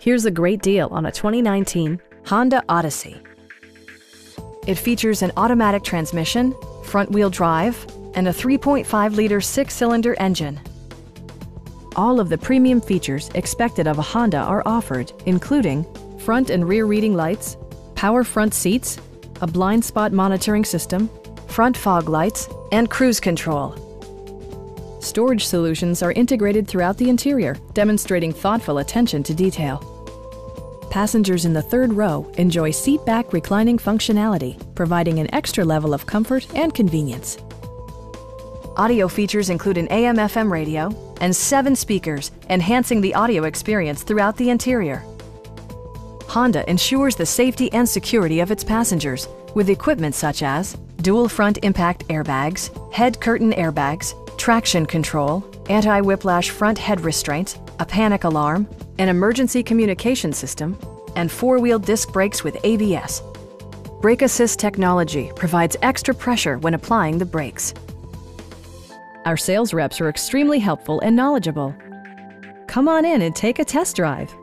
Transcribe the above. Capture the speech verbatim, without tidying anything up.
Here's a great deal on a twenty nineteen Honda Odyssey. It features an automatic transmission, front-wheel drive, and a three point five liter six-cylinder engine. All of the premium features expected of a Honda are offered, including front and rear reading lights, power front seats, a blind spot monitoring system, front fog lights, and cruise control. Storage solutions are integrated throughout the interior, demonstrating thoughtful attention to detail. Passengers in the third row enjoy seat-back reclining functionality, providing an extra level of comfort and convenience. Audio features include an A M F M radio and seven speakers, enhancing the audio experience throughout the interior. Honda ensures the safety and security of its passengers with equipment such as dual front impact airbags, head curtain airbags, traction control, anti-whiplash front head restraints, a panic alarm, an emergency communication system, and four-wheel disc brakes with A B S. Brake Assist technology provides extra pressure when applying the brakes. Our sales reps are extremely helpful and knowledgeable. Come on in and take a test drive.